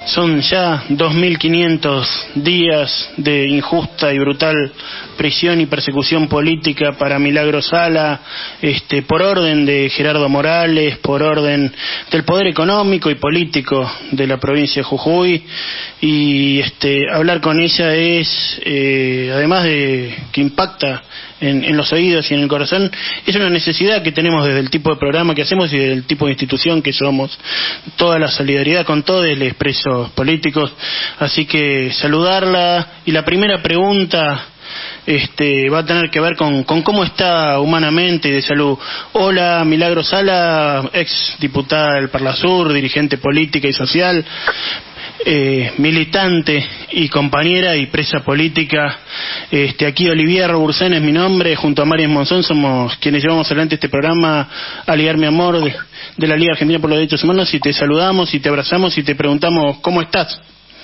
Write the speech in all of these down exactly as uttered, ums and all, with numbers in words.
Son ya dos mil quinientos días de injusta y brutal prisión y persecución política para Milagro Sala, este, por orden de Gerardo Morales, por orden del poder económico y político de la provincia de Jujuy, y este, hablar con ella es, eh, además de que impacta en, en los oídos y en el corazón, es una necesidad que tenemos desde el tipo de programa que hacemos y del tipo de institución que somos. Toda la solidaridad con todos los presos políticos, así que saludarla. Y la primera pregunta este, va a tener que ver con, con cómo está humanamente y de salud. Hola, Milagro Sala, ex diputada del Parlasur, dirigente política y social, eh, militante y compañera y presa política. Este, aquí Olivier Robursén es mi nombre, junto a Marian Monzón somos quienes llevamos adelante este programa Aliar Mi Amor de, de la Liga Argentina por los Derechos Humanos, y te saludamos y te abrazamos y te preguntamos ¿cómo estás?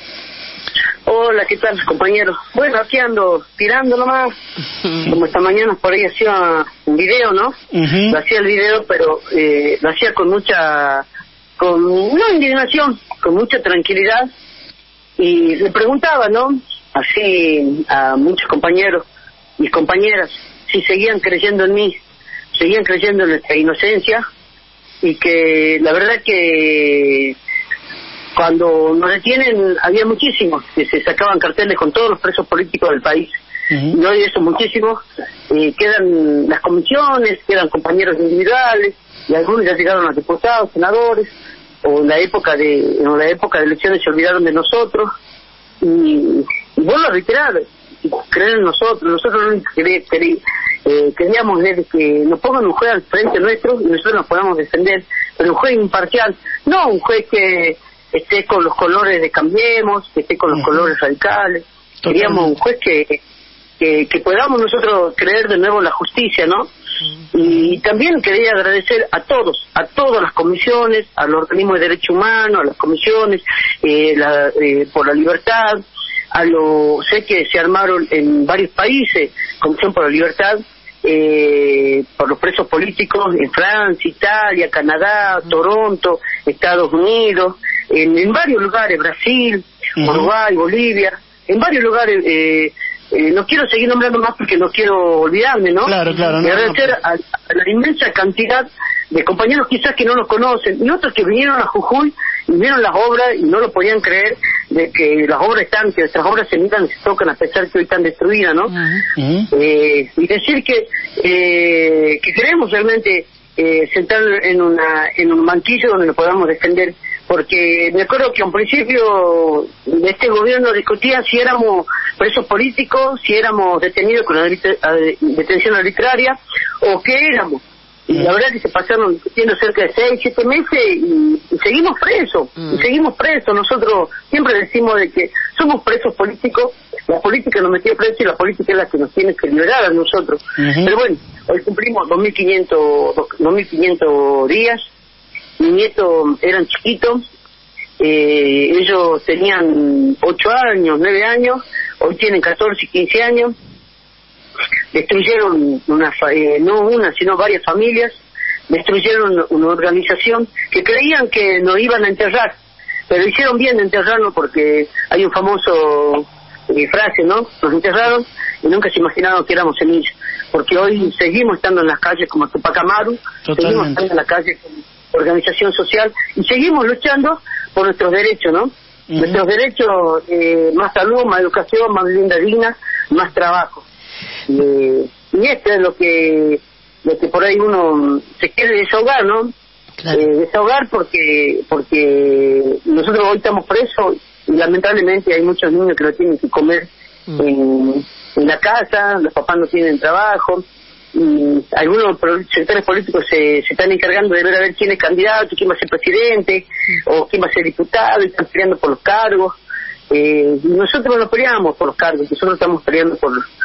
Hola, ¿qué tal, compañero? Bueno, aquí ando tirando nomás, como esta mañana por ahí hacía un video, ¿no? Uh-huh. Lo hacía el video, pero eh, lo hacía con mucha, con una indignación, con mucha tranquilidad, y le preguntaba, ¿no? Así a muchos compañeros y compañeras, si seguían creyendo en mí, seguían creyendo en nuestra inocencia, y que la verdad que cuando nos detienen había muchísimos que se sacaban carteles con todos los presos políticos del país. Uh-huh. Y hoy eso muchísimos, eh, quedan las comisiones, quedan compañeros individuales, y algunos ya llegaron a diputados, senadores, o en la época de en la época de elecciones se olvidaron de nosotros. Y, y vuelvo a reiterar, creer en nosotros. Nosotros lo único que querí, querí, eh, queríamos es que nos pongan un juez al frente nuestro y nosotros nos podamos defender, pero un juez imparcial, no un juez que esté con los colores de Cambiemos, que esté con los uh-huh. colores radicales. Totalmente. Queríamos un juez que, que que podamos nosotros creer de nuevo en la justicia, ¿no? Uh-huh. Y también quería agradecer a todos, a todas las comisiones, a los organismos de derechos humanos, a las comisiones eh, la, eh, por la libertad, a lo sé que se armaron en varios países, Comisión por la Libertad, eh, por los presos políticos en Francia, Italia, Canadá, uh-huh. Toronto, Estados Unidos, en, en varios lugares, Brasil, uh-huh. Uruguay, Bolivia, en varios lugares. eh, eh, no quiero seguir nombrando más porque no quiero olvidarme, ¿no? Claro, claro. Y no, agradecer no. A, a la inmensa cantidad de compañeros quizás que no nos conocen, y otros que vinieron a Jujuy y vieron las obras y no lo podían creer, de que las obras están, que nuestras obras se miran y se tocan a pesar que hoy están destruidas, ¿no? Uh-huh. Eh, y decir que eh, que queremos realmente eh, sentar en una en un banquillo donde nos podamos defender, porque me acuerdo que a un principio de este gobierno discutían si éramos presos políticos, si éramos detenidos con una detención arbitraria o qué éramos. Y la verdad que se pasaron discutiendo cerca de seis, siete meses y, y seguimos presos, mm. y seguimos presos. Nosotros siempre decimos de que somos presos políticos, la política nos metió presos y la política es la que nos tiene que liberar a nosotros. Uh-huh. Pero bueno, hoy cumplimos dos mil quinientos días, mis nietos eran chiquitos, eh, ellos tenían ocho años, nueve años, hoy tienen catorce y quince años. Destruyeron una, eh, no una, sino varias familias, destruyeron una organización que creían que nos iban a enterrar, pero hicieron bien de enterrarnos, porque hay un famoso eh, frase, ¿no? Nos enterraron y nunca se imaginaron que éramos semillas, porque hoy seguimos estando en las calles como Tupac Amaru, seguimos estando en la calle como organización social y seguimos luchando por nuestros derechos, ¿no? Uh-huh. Nuestros derechos, eh, más salud, más educación, más vivienda digna, más trabajo. Eh, y esto es lo que lo que por ahí uno se quiere desahogar, ¿no? Claro. Eh, desahogar porque porque nosotros hoy estamos presos y lamentablemente hay muchos niños que no tienen que comer mm. en, en la casa, los papás no tienen trabajo, y algunos sectores políticos se, se están encargando de ver a ver quién es candidato, quién va a ser presidente mm. o quién va a ser diputado, y están peleando por los cargos. Eh, nosotros no peleamos por los cargos, nosotros estamos peleando por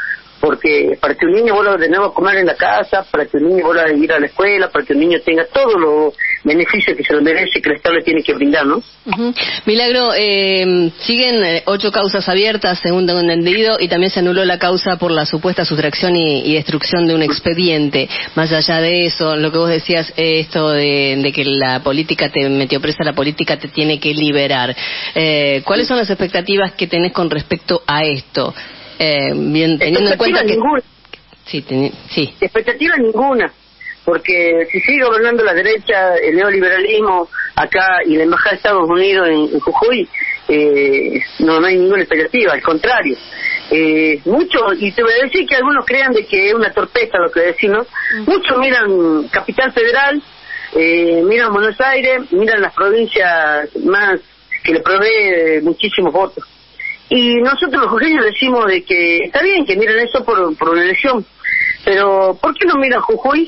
porque para que un niño vuelva de nuevo a comer en la casa, para que un niño vuelva a ir a la escuela, para que un niño tenga todos los beneficios que se lo merece, que el Estado le tiene que brindar, ¿no? Uh-huh. Milagro, eh, siguen eh, ocho causas abiertas, según tengo entendido, y también se anuló la causa por la supuesta sustracción y, y destrucción de un expediente. Más allá de eso, lo que vos decías, eh, esto de, de que la política te metió presa, la política te tiene que liberar. Eh, ¿Cuáles son las expectativas que tenés con respecto a esto? Eh, bien, teniendo en cuenta que... Ninguna. Sí, ten... sí. Expectativa ninguna, porque si sigue gobernando la derecha, el neoliberalismo acá y la Embajada de Estados Unidos en, en Jujuy, eh, no, no hay ninguna expectativa, al contrario. Eh, muchos, y te voy a decir que algunos crean de que es una torpeza lo que decimos, ¿no? Muchos miran Capital Federal, eh, miran Buenos Aires, miran las provincias más que le provee muchísimos votos. Y nosotros los jujeños decimos de que está bien que miren eso por, por una elección, pero ¿por qué no miran Jujuy?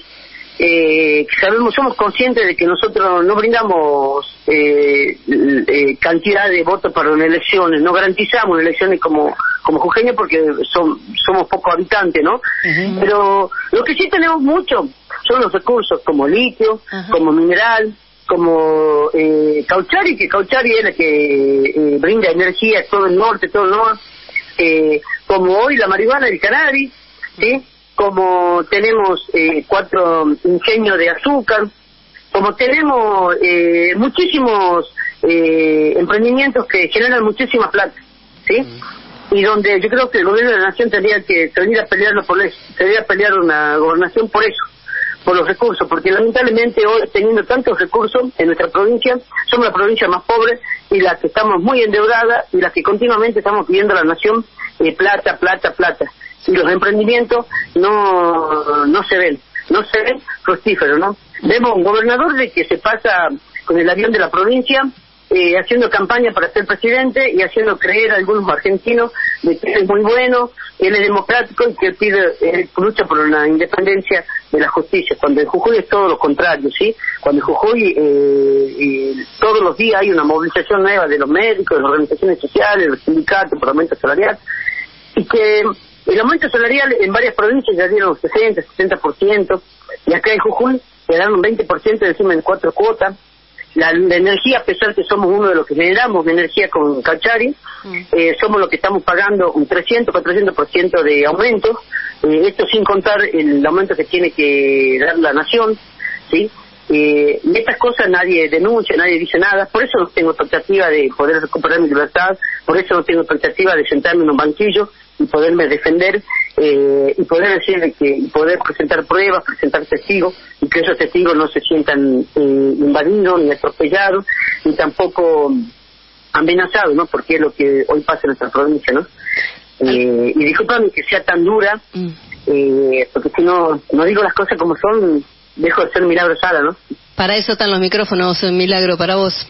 Eh, sabemos, somos conscientes de que nosotros no brindamos eh, eh, cantidad de votos para unas elecciones, no garantizamos elecciones como como jujeños porque son, somos pocos habitantes, ¿no? Uh-huh. Pero lo que sí tenemos mucho son los recursos como litio, uh-huh. como mineral, como eh, Cauchari, que Cauchari es la que eh, brinda energía a todo el norte, todo el norte, eh, como hoy la marihuana del cannabis, ¿sí? Como tenemos eh, cuatro ingenios de azúcar, como tenemos eh, muchísimos eh, emprendimientos que generan muchísima plata, ¿sí? Y donde yo creo que el gobierno de la nación tendría que venir a pelearlo por eso, tendría que pelear una gobernación por eso, por los recursos, porque lamentablemente hoy, teniendo tantos recursos en nuestra provincia, somos la provincia más pobre y la que estamos muy endeudadas y la que continuamente estamos pidiendo a la nación eh, plata, plata, plata. Y los emprendimientos no no se ven, no se ven fructíferos, ¿no? Vemos un gobernador de que se pasa con el avión de la provincia, eh, haciendo campaña para ser presidente y haciendo creer a algunos argentinos de que él es muy bueno, él es democrático y que él pide, él lucha por una independencia de la justicia, cuando en Jujuy es todo lo contrario, ¿sí? Cuando en Jujuy eh, eh, todos los días hay una movilización nueva de los médicos, de las organizaciones sociales, de los sindicatos, por aumento salarial, y que el aumento salarial en varias provincias ya dieron sesenta, setenta por ciento, y acá en Jujuy quedaron un veinte por ciento encima en cuatro cuotas. La, la energía, a pesar que somos uno de los que generamos de energía con Cauchari, mm. eh, somos los que estamos pagando un trescientos, cuatrocientos por ciento de aumento, eh, esto sin contar el aumento que tiene que dar la nación, ¿sí? Eh, y estas cosas nadie denuncia, nadie dice nada, por eso no tengo expectativa de poder recuperar mi libertad, por eso no tengo expectativa de sentarme en un banquillo y poderme defender eh, y poder decir que y poder presentar pruebas, presentar testigos y que esos testigos no se sientan eh, invadidos ni atropellados ni tampoco amenazados, ¿no? Porque es lo que hoy pasa en nuestra provincia, ¿no? Eh, y discúlpame que sea tan dura, eh, porque si no no digo las cosas como son, dejo de ser Milagro Sala, ¿no? Para eso están los micrófonos, Milagro, para vos.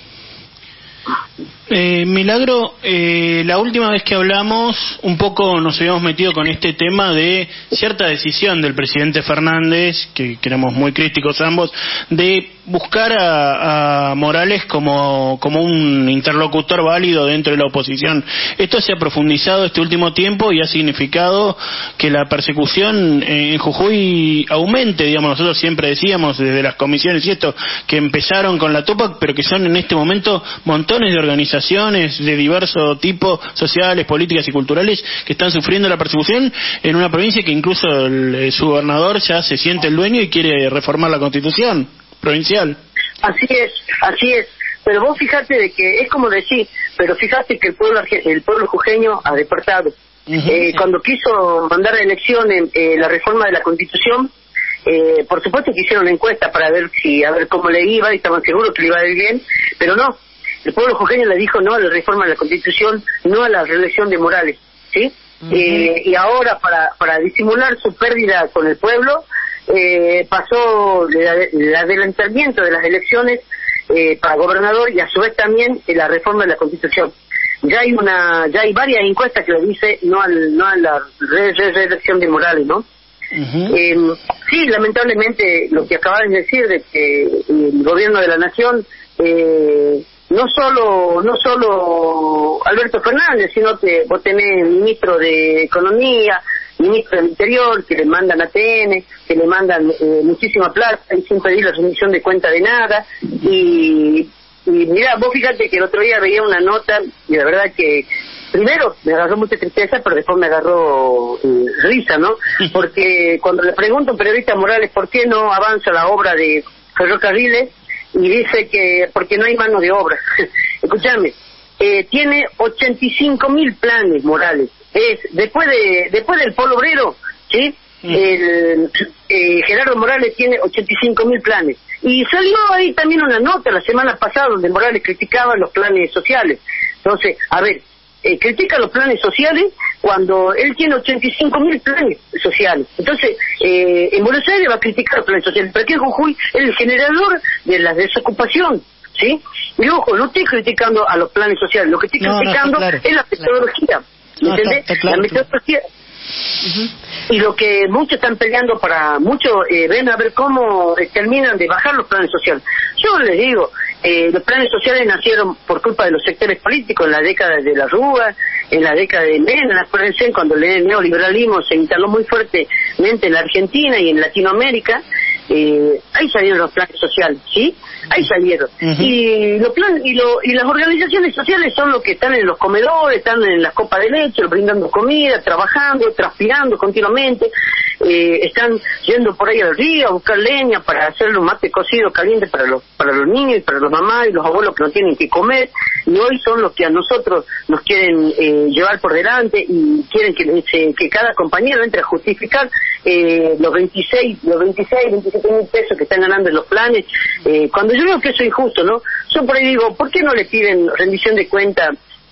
Eh, Milagro, eh, la última vez que hablamos un poco nos habíamos metido con este tema de cierta decisión del presidente Fernández, que, que éramos muy críticos ambos, de buscar a, a Morales como, como un interlocutor válido dentro de la oposición. Esto se ha profundizado este último tiempo y ha significado que la persecución en Jujuy aumente, digamos. Nosotros siempre decíamos desde las comisiones y esto, que empezaron con la Tupac, pero que son en este momento montones de organizaciones de diverso tipo, sociales, políticas y culturales, que están sufriendo la persecución en una provincia que incluso el, su gobernador ya se siente el dueño y quiere reformar la constitución provincial. Así es, así es. Pero vos fíjate de que es como decir, pero fíjate que el pueblo el pueblo jujeño ha despertado. Uh-huh. Eh, cuando quiso mandar a elecciones eh, la reforma de la constitución, eh, por supuesto que hicieron una encuesta para ver si a ver cómo le iba y estaban seguros que le iba a ir bien, pero no. El pueblo jujeño le dijo no a la reforma de la Constitución, no a la reelección de Morales, ¿sí? Uh-huh. Eh, y ahora, para para disimular su pérdida con el pueblo, eh, pasó el adelantamiento de las elecciones eh, para gobernador y a su vez también eh, la reforma de la Constitución. Ya hay una, ya hay varias encuestas que lo dice no al no a la reelección de Morales, ¿no? Uh-huh. Eh, sí, lamentablemente lo que acabas de decir de que el gobierno de la nación eh, no solo no solo Alberto Fernández, sino que vos tenés ministro de Economía, ministro del Interior, que le mandan A T N, que le mandan eh, muchísima plata y sin pedir la rendición de cuenta de nada. Y, y mira, vos fíjate que el otro día veía una nota y la verdad que primero me agarró mucha tristeza, pero después me agarró eh, risa, ¿no? Porque cuando le pregunto a un periodista Morales por qué no avanza la obra de ferrocarriles, y dice que porque no hay mano de obra. Escúchame, eh, tiene ochenta y cinco mil planes, Morales. Es después de después del Polo Obrero, ¿sí? Mm. El, eh, Gerardo Morales tiene ochenta y cinco mil planes. Y salió ahí también una nota la semana pasada donde Morales criticaba los planes sociales. Entonces, a ver, eh, critica los planes sociales cuando él tiene ochenta y cinco mil planes sociales. Entonces, eh, en Buenos Aires va a criticar los planes sociales, pero aquí en Jujuy es el generador de la desocupación, ¿sí? Y ojo, no estoy criticando a los planes sociales, lo que estoy no, criticando no, claro, es la metodología, claro. ¿Entendés? No, claro, la metodología. Uh-huh. Y lo que muchos están peleando para, muchos eh, ven a ver cómo eh, terminan de bajar los planes sociales. Yo les digo, eh, los planes sociales nacieron por culpa de los sectores políticos en la década de la Rúa, en la década de Menem, acuérdense cuando el neoliberalismo se instaló muy fuertemente en la Argentina y en Latinoamérica. Eh, ahí salieron los planes sociales, ¿sí? Ahí salieron. Uh-huh. Y los plan, y, lo, y las organizaciones sociales son los que están en los comedores, están en las copas de leche, brindando comida, trabajando, transpirando continuamente, eh, están yendo por ahí al río a buscar leña para hacer un mate cocido caliente para los para los niños y para los mamás y los abuelos que no tienen que comer, y hoy son los que a nosotros nos quieren eh, llevar por delante y quieren que, eh, que cada compañero entre a justificar eh, los veintiséis, los veintiséis, veintisiete mil pesos que están ganando en los planes, eh, cuando yo veo que eso es injusto, ¿no? Yo por ahí digo, ¿por qué no le piden rendición de cuenta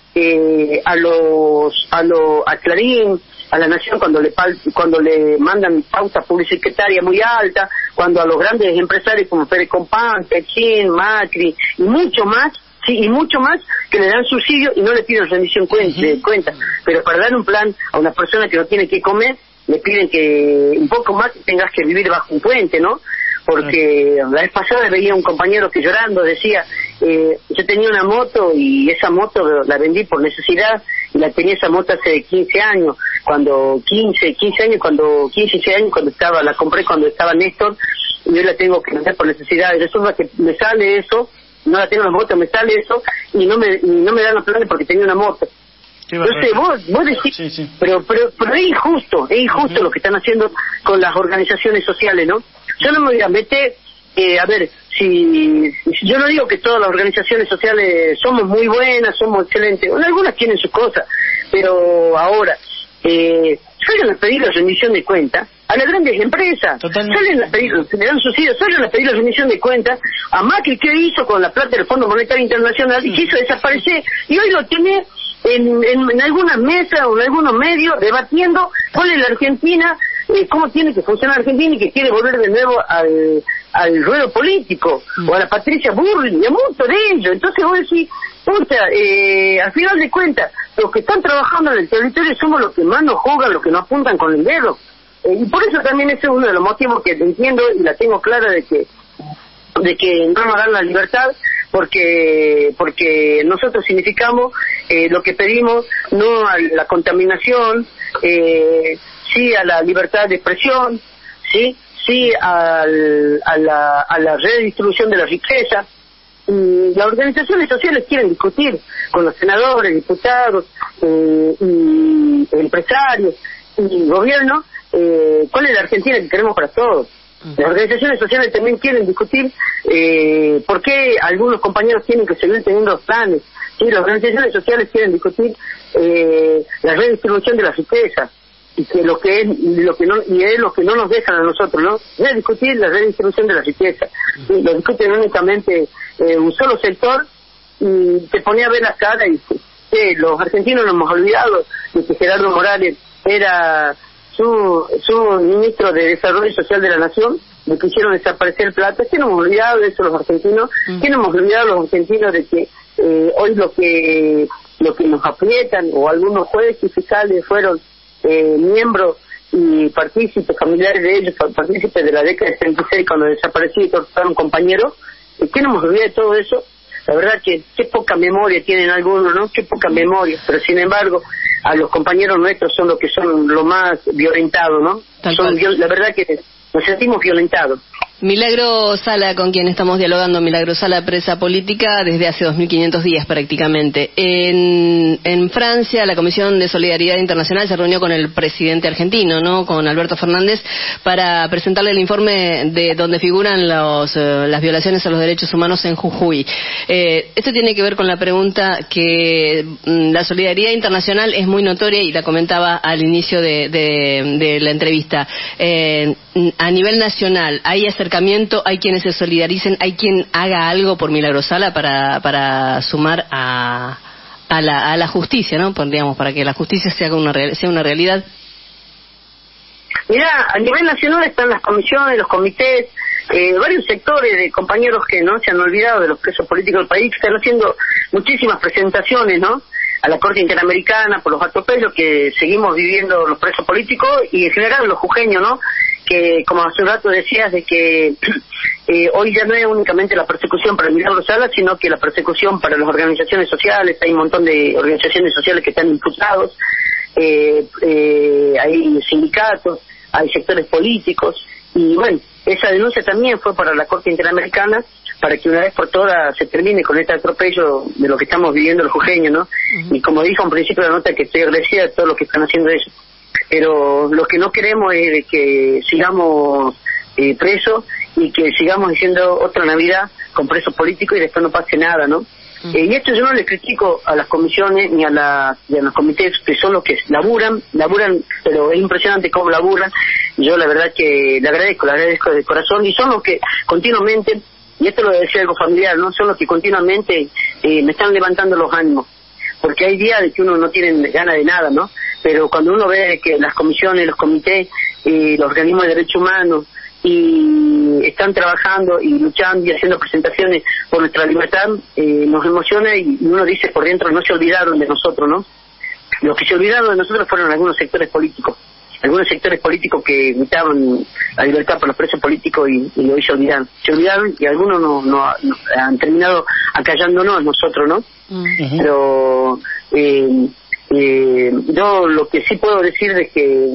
eh, a los, a los, a Clarín, a La Nación cuando le cuando le mandan pauta publicitaria muy alta, cuando a los grandes empresarios como Pérez Compán, Pechín, Macri y mucho más, sí, y mucho más que le dan subsidio y no le piden rendición cuenta, uh-huh. cuenta, pero para dar un plan a una persona que no tiene que comer le piden que un poco más tengas que vivir bajo un puente, ¿no? Porque la vez pasada veía un compañero que llorando decía, eh, yo tenía una moto y esa moto la vendí por necesidad y la tenía esa moto hace quince años, cuando quince, quince años, cuando quince, quince años cuando estaba, la compré cuando estaba Néstor y yo la tengo que vender por necesidad y resulta que me sale eso, no la tengo la moto, me sale eso y no me, y no me dan los planes porque tenía una moto. Entonces vos, vos decís, sí, sí. Pero, pero, pero es injusto, es injusto uh-huh. lo que están haciendo con las organizaciones sociales, ¿no? Yo no me voy a meter, eh, a ver, si yo no digo que todas las organizaciones sociales somos muy buenas, somos excelentes, bueno, algunas tienen sus cosas, pero ahora, eh, salen a pedir la rendición de cuentas a las grandes empresas, Totalmente. salen a pedir, le dan subsidios, salen a pedir la rendición de cuentas a Macri, ¿qué hizo con la plata del Fondo Monetario Internacional? Y quiso desaparecer, y hoy lo tiene en, en, en algunas mesas o en algunos medios debatiendo cuál es la Argentina, eh, cómo tiene que funcionar Argentina y que quiere volver de nuevo al, al ruedo político, mm. o a la Patricia Bullrich y a muchos de ellos. Entonces vos decís, puta, eh, al final de cuentas, los que están trabajando en el territorio somos los que más nos juegan, los que nos apuntan con el dedo. Eh, y por eso también ese es uno de los motivos que entiendo y la tengo clara de que de que no nos dan la libertad, porque porque nosotros significamos eh, lo que pedimos, no a la contaminación, eh, sí a la libertad de expresión, sí sí al, a la a la redistribución de la riqueza. Y las organizaciones sociales quieren discutir con los senadores, diputados, eh, y empresarios y gobierno eh, cuál es la Argentina que queremos para todos. Las organizaciones sociales también quieren discutir eh, por qué algunos compañeros tienen que seguir teniendo los planes. Sí, las organizaciones sociales quieren discutir eh, la redistribución de la riqueza y que lo que es lo que no y es lo que no nos dejan a nosotros, ¿no? Es discutir la redistribución de la riqueza. Sí, lo discuten únicamente eh, un solo sector y te ponía a ver la cara y eh, los argentinos nos hemos olvidado de que Gerardo Morales era su su ministro de Desarrollo Social de la Nación, de que hicieron desaparecer el plata. ¿Qué no hemos olvidado de eso los argentinos? Mm. ¿Qué no hemos olvidado los argentinos de que eh, hoy lo que lo que nos aprietan, o algunos jueces y fiscales fueron eh, miembros y partícipes, familiares de ellos, partícipes de la década de setenta y seis cuando desapareció y torturaron compañeros? ¿Qué no hemos olvidado de todo eso? La verdad que qué poca memoria tienen algunos, ¿no? Qué poca memoria, pero sin embargo a los compañeros nuestros son los que son lo más violentados, ¿no? Son, la verdad que nos sentimos violentados. Milagro Sala, con quien estamos dialogando, Milagro Sala, presa política desde hace dos mil quinientos días prácticamente. En, en Francia, la Comisión de Solidaridad Internacional se reunió con el presidente argentino, ¿no?, con Alberto Fernández, para presentarle el informe de donde figuran los, eh, las violaciones a los derechos humanos en Jujuy. Eh, esto tiene que ver con la pregunta que mm, la solidaridad internacional es muy notoria y la comentaba al inicio de, de, de la entrevista. Eh, a nivel nacional, ¿hay acercamiento? ¿Hay quienes se solidaricen? ¿Hay quien haga algo por Milagro Sala para, para sumar a, a, la, a la justicia, ¿no? Pues, digamos, para que la justicia sea una, sea una realidad. Mira, a nivel nacional están las comisiones, los comités, eh, varios sectores de compañeros que no se han olvidado de los presos políticos del país, que están haciendo muchísimas presentaciones, ¿no?, a la Corte Interamericana por los atropellos que seguimos viviendo los presos políticos y en general los jujeños, ¿no?, que como hace un rato decías de que eh, hoy ya no es únicamente la persecución para Milagro Sala, sino que la persecución para las organizaciones sociales. Hay un montón de organizaciones sociales que están imputados, eh, eh, hay sindicatos, hay sectores políticos, y bueno, esa denuncia también fue para la Corte Interamericana, para que una vez por todas se termine con este atropello de lo que estamos viviendo los jujeños, ¿no? Uh-huh. Y como dijo al principio de la nota, que estoy agradecida de todos los que están haciendo eso. Pero lo que no queremos es que sigamos eh, presos y que sigamos diciendo otra Navidad con presos políticos y después no pase nada, ¿no? Uh-huh. Eh, y esto yo no le critico a las comisiones ni a, la, ni a los comités, que son los que laburan, laburan, pero es impresionante cómo laburan. Yo la verdad que le agradezco, le agradezco de corazón, y son los que continuamente, y esto lo decía algo familiar, ¿no?, son los que continuamente eh, me están levantando los ánimos, porque hay días de que uno no tiene ganas de nada, ¿no? Pero cuando uno ve que las comisiones, los comités, eh, los organismos de derechos humanos y están trabajando y luchando y haciendo presentaciones por nuestra libertad, eh, nos emociona y uno dice por dentro, no se olvidaron de nosotros, ¿no? Los que se olvidaron de nosotros fueron algunos sectores políticos, algunos sectores políticos que gritaban la libertad por los presos políticos y, y hoy se olvidaron. Se olvidaron y algunos no, no, no han terminado acallándonos nosotros, ¿no? Uh-huh. Pero eh, eh, yo lo que sí puedo decir es que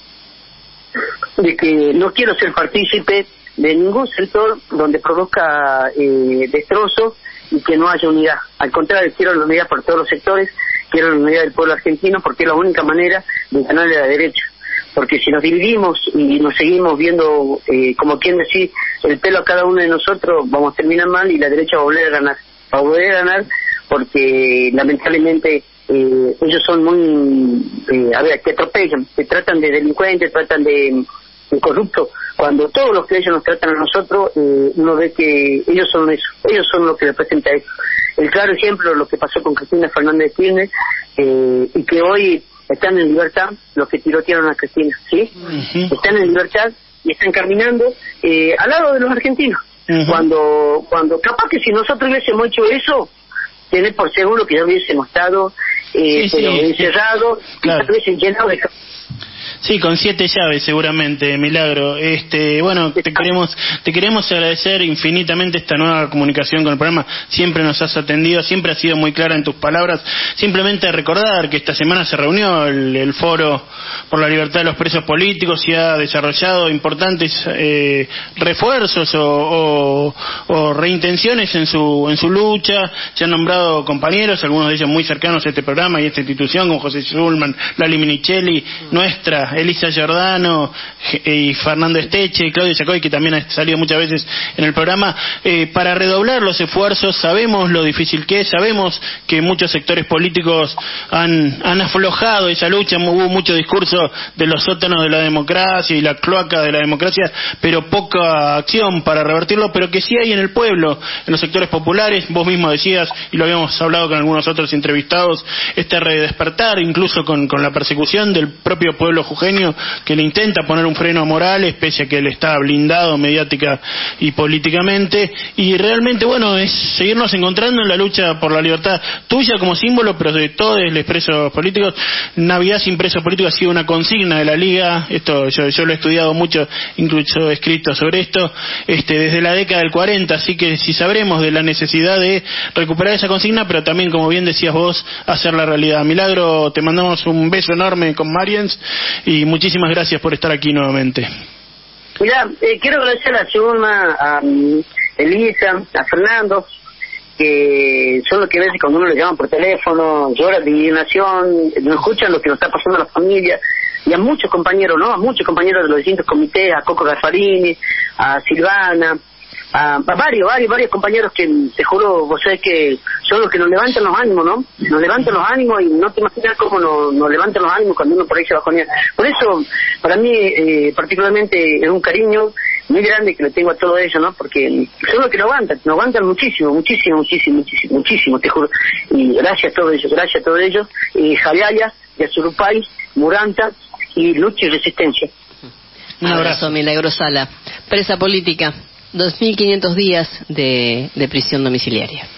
de que no quiero ser partícipe de ningún sector donde produzca eh, destrozos y que no haya unidad. Al contrario, quiero la unidad por todos los sectores, quiero la unidad del pueblo argentino, porque es la única manera de ganarle la derecha. Porque si nos dividimos y nos seguimos viendo, eh, como quien decir, el pelo a cada uno de nosotros, vamos a terminar mal y la derecha va a volver a ganar. Va a volver a ganar porque lamentablemente eh, ellos son muy, eh, a ver, que atropellan, que tratan de delincuentes, tratan de, de corruptos. Cuando todos los que ellos nos tratan a nosotros, eh, uno ve que ellos son eso, ellos son los que representan eso. El claro ejemplo es lo que pasó con Cristina Fernández de Kirchner, eh, y que hoy están en libertad los que tirotearon a Cristina, ¿sí? Uh-huh. Están en libertad y están caminando eh, al lado de los argentinos. Uh-huh. Cuando, cuando capaz que si nosotros hubiésemos hecho eso, tenés por seguro que ya hubiésemos estado eh, sí, pero sí, encerrados, sí. Claro. Y hubiesen llenado de... Sí, con siete llaves seguramente, Milagro. Este, bueno, te queremos te queremos agradecer infinitamente esta nueva comunicación con el programa. Siempre nos has atendido, siempre has sido muy clara en tus palabras. Simplemente recordar que esta semana se reunió el, el Foro por la Libertad de los Presos Políticos y ha desarrollado importantes eh, refuerzos o, o, o reintenciones en su en su lucha. Se han nombrado compañeros, algunos de ellos muy cercanos a este programa y a esta institución, como José Schulman, Lali Minichelli, nuestra Elisa Giordano y Fernando Esteche y Claudio Yacoy, que también ha salido muchas veces en el programa, eh, para redoblar los esfuerzos. Sabemos lo difícil que es, sabemos que muchos sectores políticos han, han aflojado esa lucha, hubo mucho discurso de los sótanos de la democracia y la cloaca de la democracia, pero poca acción para revertirlo, pero que sí hay en el pueblo, en los sectores populares. Vos mismo decías, y lo habíamos hablado con algunos otros entrevistados, este redespertar incluso con, con la persecución del propio pueblo jujeño, genio que le intenta poner un freno a Morales, pese a que él está blindado mediática y políticamente, y realmente, bueno, es seguirnos encontrando en la lucha por la libertad tuya como símbolo, pero de todos los presos políticos. Navidad sin presos políticos ha sido una consigna de la Liga, esto yo, yo lo he estudiado mucho, incluso he escrito sobre esto, este, desde la década del cuarenta, así que si sabremos de la necesidad de recuperar esa consigna, pero también, como bien decías vos, hacer la realidad. Milagro, te mandamos un beso enorme con Mariens y muchísimas gracias por estar aquí nuevamente. Mira, eh, quiero agradecer a Chuma, a um, Elisa, a Fernando, que son los que a veces cuando uno le llaman por teléfono, lloran de indignación, no escuchan lo que nos está pasando a la familia, y a muchos compañeros, ¿no? A muchos compañeros de los distintos comités, a Coco Gasparini, a Silvana, a, a varios, varios, varios compañeros que, te juro, vos sabés que son los que nos levantan los ánimos, ¿no? Nos levantan los ánimos y no te imaginas cómo nos, nos levantan los ánimos cuando uno por ahí se bajonea. Por eso, para mí, eh, particularmente, es un cariño muy grande que le tengo a todo ello, ¿no? Porque son los que nos aguantan, nos aguantan muchísimo, muchísimo, muchísimo, muchísimo, muchísimo, te juro. Y gracias a todos ellos, gracias a todos ellos. Y Jayaya, Yasurupay, Muranta y lucha y resistencia. Un abrazo, Milagro Sala. Presa política, dos mil quinientos días de, de prisión domiciliaria.